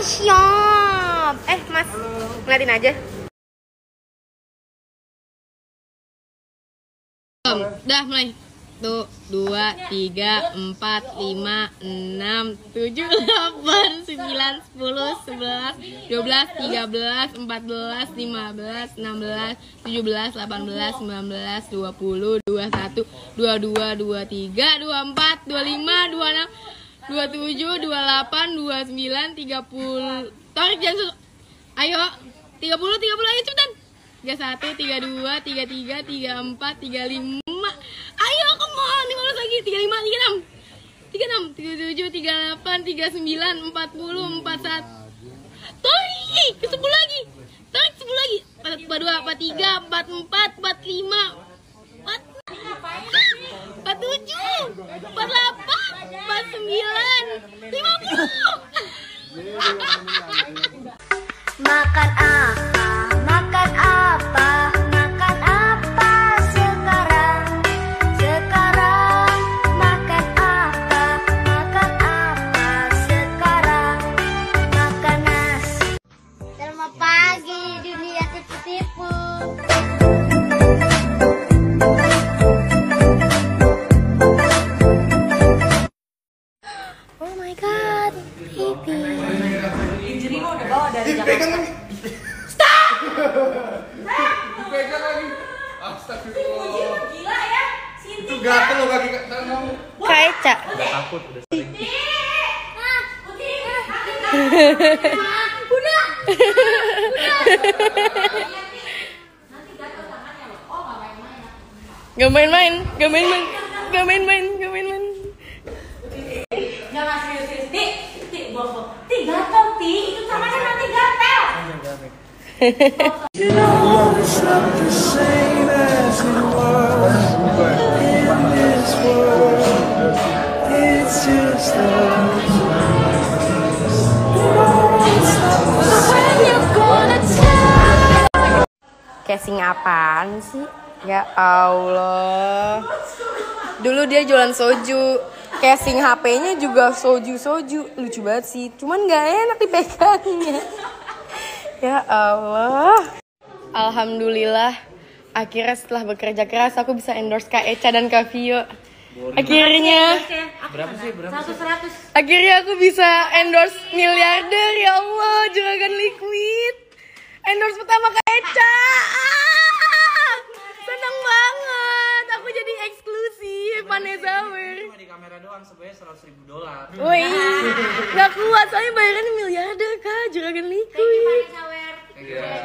siap. Mas, ngeliatin aja. Dah mulai. 1, 2, 3, 4, 5, 6, 7, 8, 9, 10, 11, 12, 13, 14, 15, 16, 17, 18, 19, 20, 21, 22, 23, 24, 25, 26, 27, 28, 29, 30. Tarik jangan. Ayo. 30, ayo cepetan. 31, 32, 33, 34, 35. Ayo, come on, 15 lagi. 35, 36, 37, 38, 39, 40, 41. Tarik, ke 10 lagi. Tarik 10 lagi. 42, 43, 44, 45, 47, 48, 49, 50. Makan apa? Makan apa? Makan apa sekarang? Sekarang makan apa? Makan apa sekarang? Makan nasi. Selamat pagi dunia tipu-tipu. Oh my god, baby. Injury lo udah bawa dari Jakarta. Dipegang lagi. Astagfirullah. Gila ya. Itu gatel lo kaki kamu. Kak Eca. Udah takut, udah sering. Udah. Gak main-main. Jangan serius. Ti, bobo. Ti gatel, Ti. Itu namanya nanti gatel. You know it's not the same as it was in this world. It's just us. When you gonna tell? Casing apaan sih? Ya Allah. Dulu dia jualan soju. Casing HP-nya juga soju. Lucu banget sih. Cuman gak enak dipegangnya. Ya Allah. Alhamdulillah. Akhirnya setelah bekerja keras aku bisa endorse Kak Eca dan Kak Vio. Akhirnya. Berapa sih? 100. Akhirnya aku bisa endorse miliarder. Ya Allah, juragan liquid. Endorse pertama Kak Eca. Seneng banget. Aku jadi eksklusif Panezawer. Cuma di kamera doang sebenarnya $100.000. Wih, gak kuat soalnya bayarannya miliarder Kak, juragan liquid. Sawer. Iya.